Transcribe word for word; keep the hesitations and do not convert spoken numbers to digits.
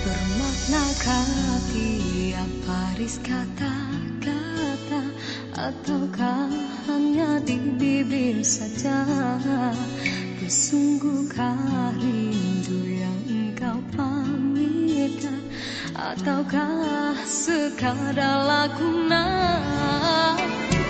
Bermaknakah tiap baris kata-kata, ataukah hanya di bibir saja? Bersungguhkah rindu yang engkau pamirkan, ataukah sekadar lakonan?